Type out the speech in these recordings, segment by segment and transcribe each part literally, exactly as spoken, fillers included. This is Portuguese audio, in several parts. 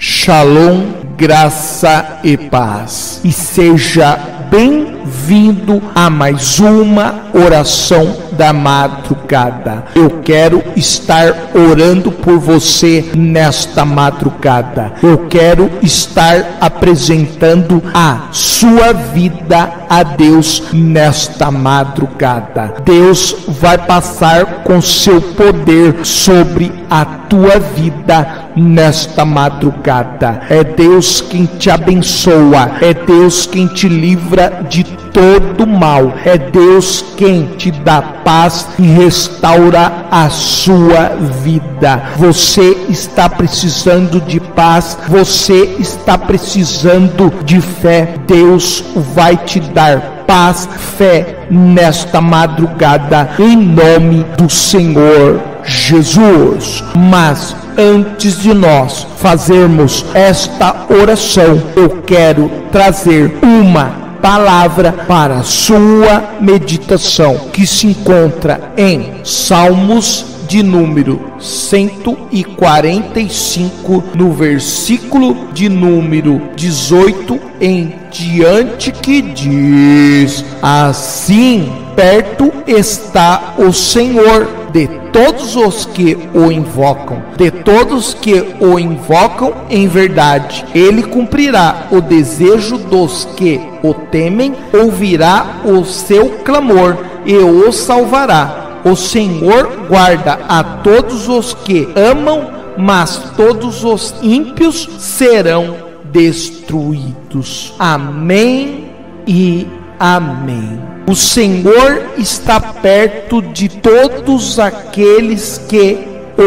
Shalom, graça e paz. E seja bem-vindo a mais uma oração da madrugada. Eu quero estar orando por você nesta madrugada. Eu quero estar apresentando a sua vida a Deus nesta madrugada. Deus vai passar com seu poder sobre a tua vida nesta madrugada. É Deus quem te abençoa, é Deus quem te livra de todo mal, é Deus quem te dá paz e restaura a sua vida. Você está precisando de paz, você está precisando de fé. Deus vai te dar paz, fé nesta madrugada, em nome do Senhor Jesus. Mas antes de nós fazermos esta oração, eu quero trazer uma palavra para a sua meditação, que se encontra em Salmos de número cento e quarenta e cinco, no versículo de número dezoito em diante, que diz assim: perto está o Senhor de todos os que o invocam, de todos que o invocam em verdade. Ele cumprirá o desejo dos que o temem, ouvirá o seu clamor e o salvará. O Senhor guarda a todos os que amam, mas todos os ímpios serão destruídos. Amém e amém. O Senhor está perto de todos aqueles que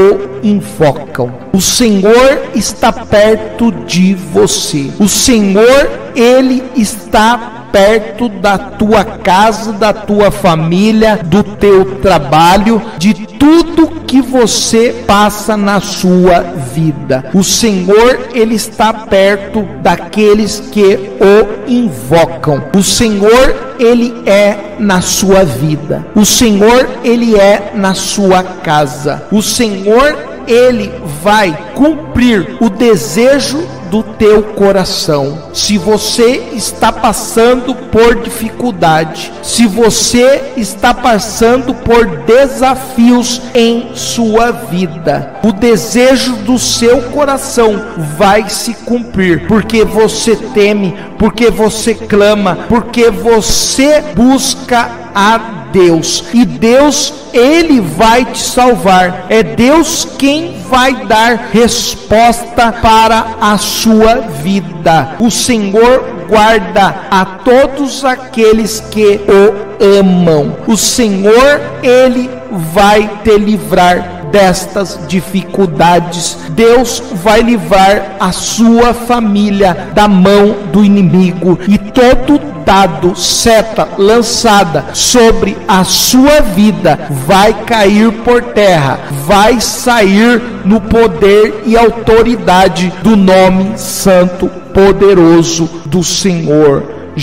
o invocam. O Senhor está perto de você. O Senhor, Ele está perto da tua casa, da tua família, do teu trabalho, de tudo que você passa na sua vida. O Senhor, Ele está perto daqueles que o invocam. O Senhor, Ele é na sua vida. O Senhor, Ele é na sua casa. O Senhor, Ele vai cumprir o desejo do teu coração. Se você está passando por dificuldade, se você está passando por desafios em sua vida, o desejo do seu coração vai se cumprir, porque você teme, porque você clama, porque você busca a Deus, e Deus, Ele vai te salvar. É Deus quem vai dar resposta para a sua vida. O Senhor guarda a todos aqueles que o amam. O Senhor, Ele vai te livrar destas dificuldades. Deus vai livrar a sua família da mão do inimigo, e todo dado, seta lançada sobre a sua vida vai cair por terra, vai sair no poder e autoridade do nome santo, poderoso do Senhor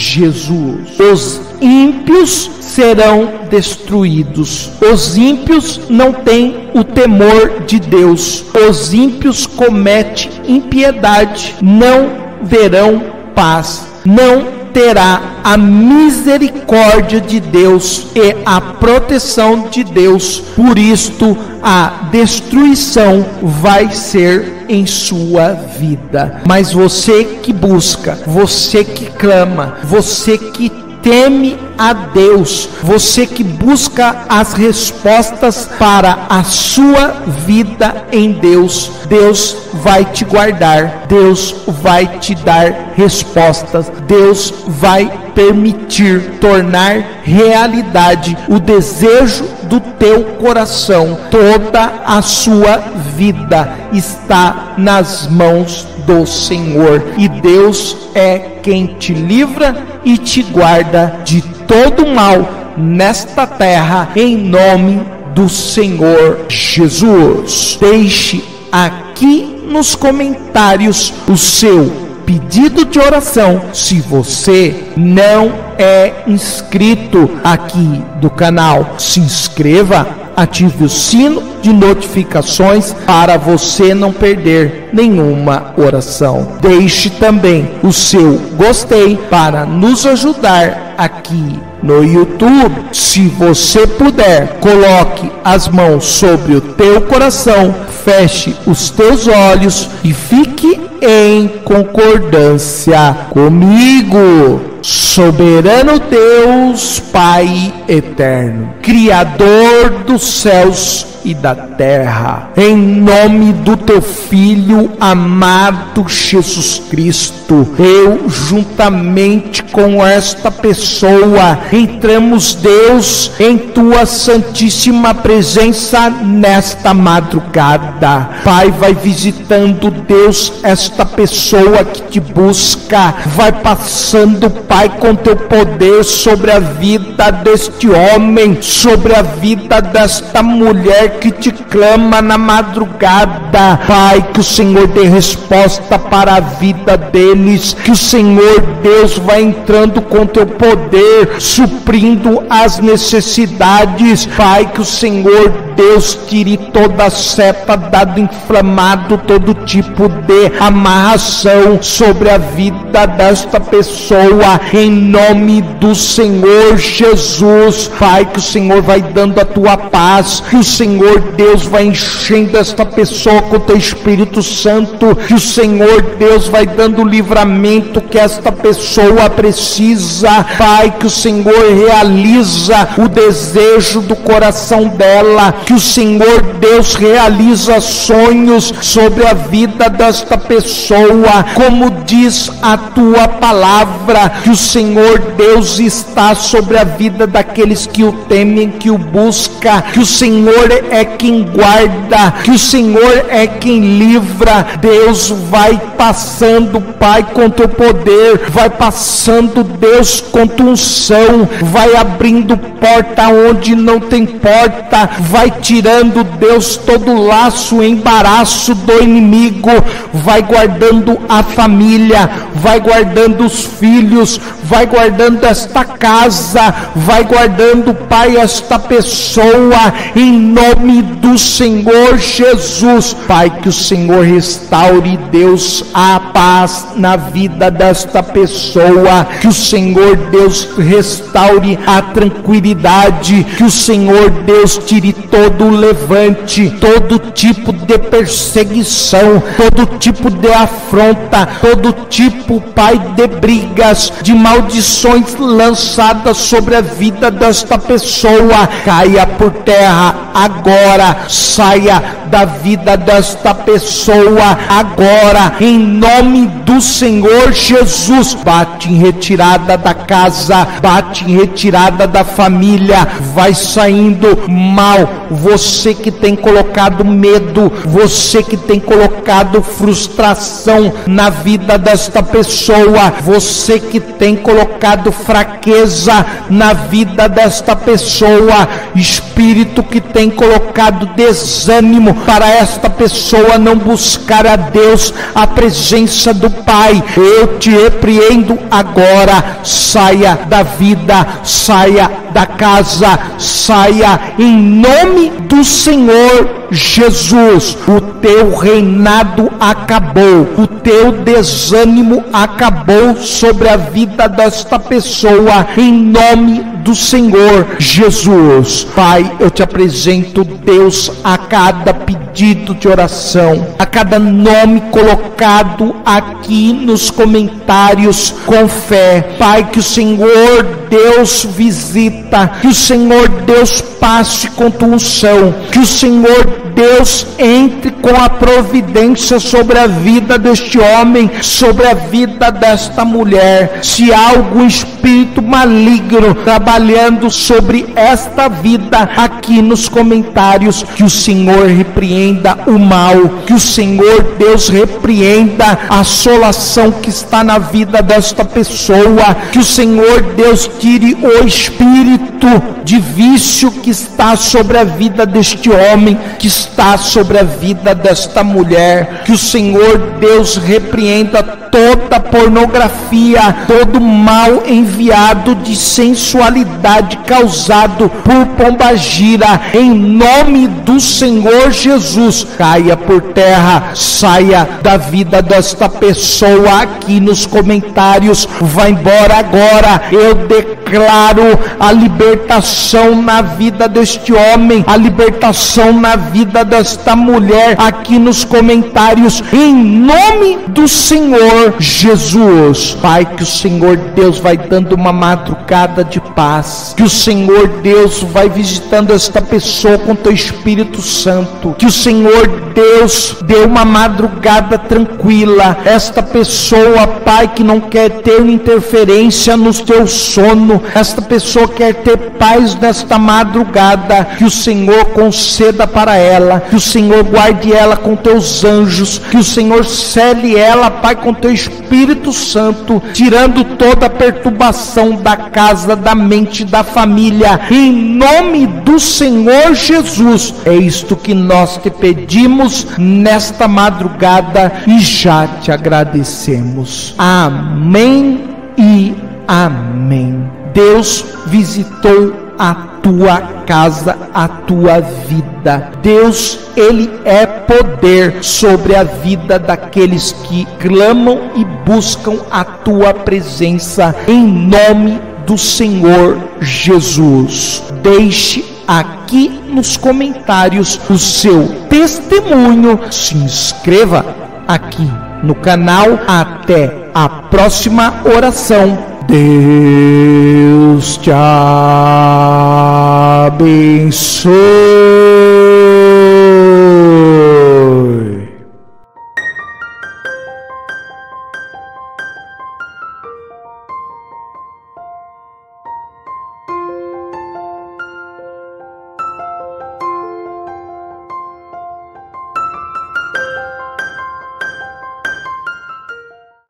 Jesus. Os ímpios serão destruídos. Os ímpios não têm o temor de Deus. Os ímpios cometem impiedade, não verão paz, não terá a misericórdia de Deus e a proteção de Deus. Por isto, a destruição vai ser em sua vida. Mas você que busca, você que clama, você que teme a Deus, você que busca as respostas para a sua vida em Deus, Deus vai te guardar, Deus vai te dar respostas, Deus vai permitir tornar realidade o desejo do teu coração. Toda a sua vida está nas mãos do Senhor, e Deus é quem te livra e te guarda de todo mal nesta terra, em nome do Senhor Jesus. Deixe aqui nos comentários o seu pedido de oração. Se você não é inscrito aqui do canal, se inscreva, ative o sino de notificações para você não perder nenhuma oração. Deixe também o seu gostei para nos ajudar aqui no YouTube. Se você puder, coloque as mãos sobre o teu coração, feche os teus olhos e fique em concordância comigo. Soberano Deus, Pai eterno, Criador dos céus e da terra, em nome do teu Filho amado Jesus Cristo, eu juntamente com esta pessoa entramos, Deus, em tua santíssima presença nesta madrugada. Pai, vai visitando, Deus, esta pessoa que te busca, vai passando, Pai, com teu poder sobre a vida deste homem, sobre a vida desta mulher que te clama na madrugada. Pai, que o Senhor dê resposta para a vida deles, que o Senhor Deus vai entrando com teu poder, suprindo as necessidades. Pai, que o Senhor Deus tire toda a seta, dado inflamado, todo tipo de amarração sobre a vida desta pessoa, em nome do Senhor Jesus. Pai, que o Senhor vai dando a tua paz, que o Senhor Deus vai enchendo esta pessoa com o teu Espírito Santo, que o Senhor Deus vai dando o livramento que esta pessoa precisa. Pai, que o Senhor realiza o desejo do coração dela, que o Senhor Deus realiza sonhos sobre a vida desta pessoa, como diz a tua palavra, que o Senhor Deus está sobre a vida daqueles que o temem, que o busca, que o Senhor é quem guarda, que o Senhor é quem livra. Deus, vai passando, Pai, com teu poder, vai passando, Deus, com tua unção, vai abrindo porta onde não tem porta, vai tirando, Deus, todo laço, embaraço do inimigo, vai guardando a família, vai guardando os filhos, vai guardando esta casa, vai guardando, Pai, esta pessoa, em nome do Senhor Jesus. Pai, que o Senhor restaure, Deus, a paz na vida desta pessoa, que o Senhor Deus restaure a tranquilidade, que o Senhor Deus tire todo o levante, todo tipo de perseguição, todo tipo de afronta, todo tipo, Pai, de brigas, de maldições lançadas sobre a vida desta pessoa, caia por terra agora, saia da vida desta pessoa agora, em nome do Senhor Jesus. Bate em retirada da casa, bate em retirada da família, vai saindo mal. Você que tem colocado medo, você que tem colocado frustração na vida desta pessoa, você que tem colocado fraqueza na vida desta pessoa, espírito que tem colocado desânimo para esta pessoa não buscar a Deus, a presença do Pai, eu te repreendo agora. Saia da vida, saia da casa, saia em nome do Senhor Jesus. O teu reinado acabou, o teu desânimo acabou sobre a vida desta pessoa, em nome do Senhor Jesus. Pai, eu te apresento, Deus, a cada pedido de oração, a cada nome colocado aqui nos comentários com fé. Pai, que o Senhor Deus visita, que o Senhor Deus passe com tua unção, que o Senhor Deus entre com a providência sobre a vida deste homem, sobre a vida desta mulher. Se há algum espírito maligno trabalhando sobre esta vida aqui nos comentários, que o Senhor repreenda o mal, que o Senhor Deus repreenda a assolação que está na vida desta pessoa, que o Senhor Deus tire o espírito de vício que está sobre a vida deste homem, que está está sobre a vida desta mulher. Que o Senhor Deus repreenda toda pornografia, todo mal enviado de sensualidade causado por pombagira, em nome do Senhor Jesus. Caia por terra, saia da vida desta pessoa aqui nos comentários. Vai embora agora. Eu declaro a libertação na vida deste homem, a libertação na vida desta mulher aqui nos comentários, em nome do Senhor Jesus. Pai, que o Senhor Deus vai dando uma madrugada de paz, que o Senhor Deus vai visitando esta pessoa com teu Espírito Santo, que o Senhor Deus dê uma madrugada tranquila. Esta pessoa, Pai, que não quer ter interferência no teu sono, esta pessoa quer ter paz nesta madrugada, que o Senhor conceda para ela, que o Senhor guarde ela com teus anjos, que o Senhor cele ela, Pai, com teu Espírito Santo, tirando toda a perturbação da casa, da mente, da família, em nome do Senhor Jesus. É isto que nós te pedimos nesta madrugada e já te agradecemos. Amém e amém. Deus visitou a tua casa, a tua vida. Deus, Ele é poder sobre a vida daqueles que clamam e buscam a tua presença, em nome do Senhor Jesus. Deixe aqui nos comentários o seu testemunho, se inscreva aqui no canal. Até a próxima oração. Deus te abençoe.